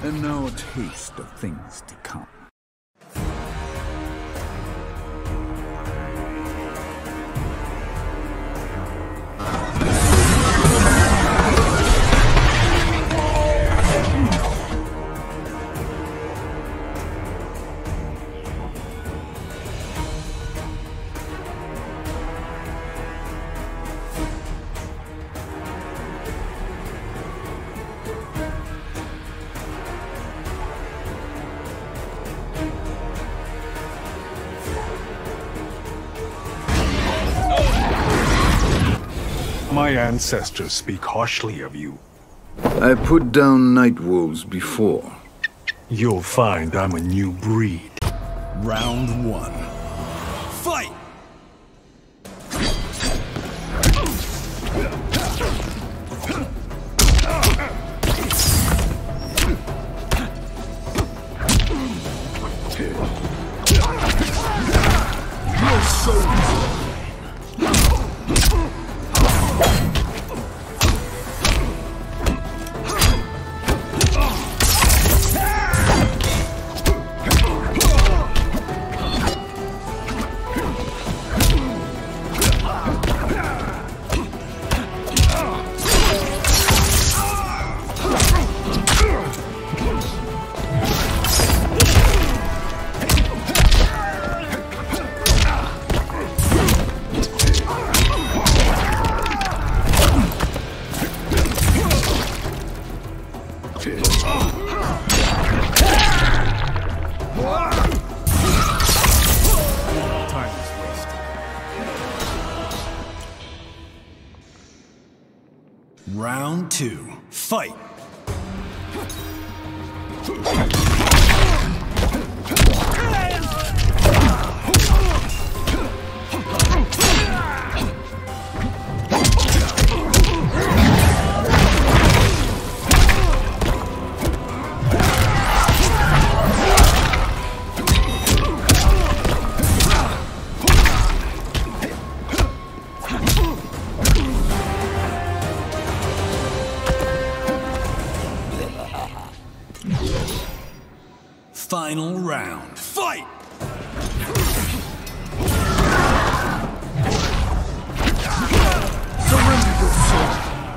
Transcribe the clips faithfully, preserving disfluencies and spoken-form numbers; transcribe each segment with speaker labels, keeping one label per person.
Speaker 1: And now a taste of things to come.
Speaker 2: My ancestors speak harshly of you.
Speaker 1: I put down night wolves before.
Speaker 2: You'll find I'm a new breed.
Speaker 3: Round one. Fight!
Speaker 1: You're so
Speaker 3: Round two. Fight! Final round. Fight!
Speaker 1: surrender your soul.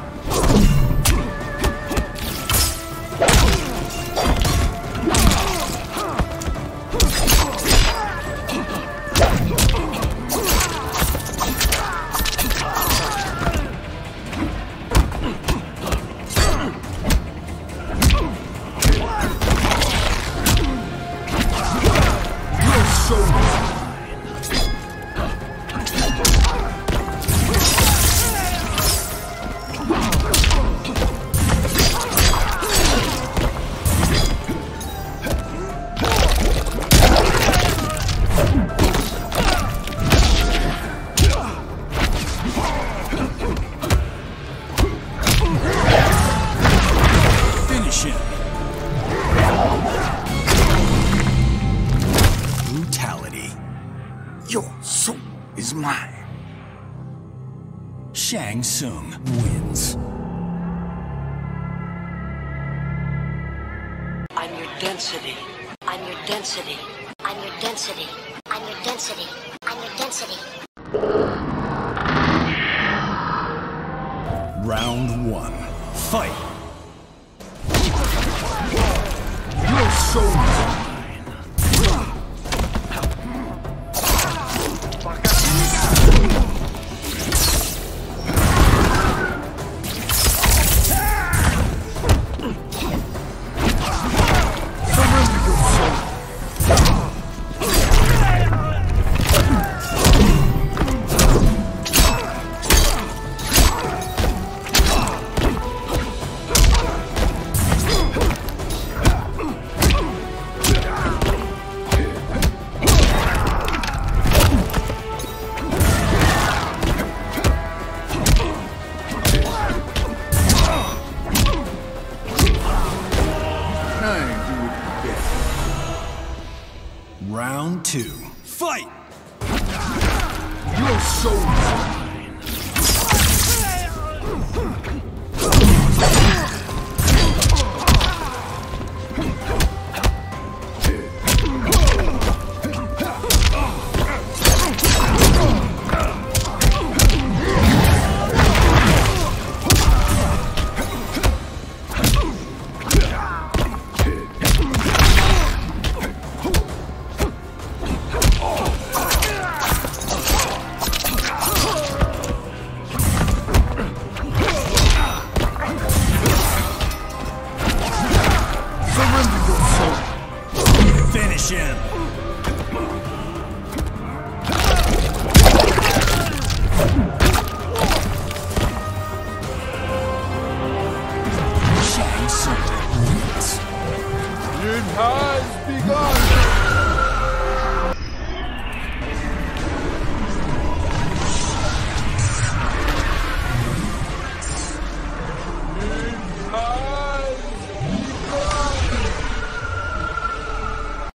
Speaker 3: Brutality.
Speaker 1: Your soul is mine.
Speaker 3: Shang Tsung wins.
Speaker 4: I'm your density. I'm your density. I'm your density. I'm your density. I'm your density.
Speaker 3: Round one. Fight!
Speaker 1: Your soul is mine.
Speaker 3: Round two. Fight!
Speaker 1: Your soul is mine.
Speaker 5: has begun!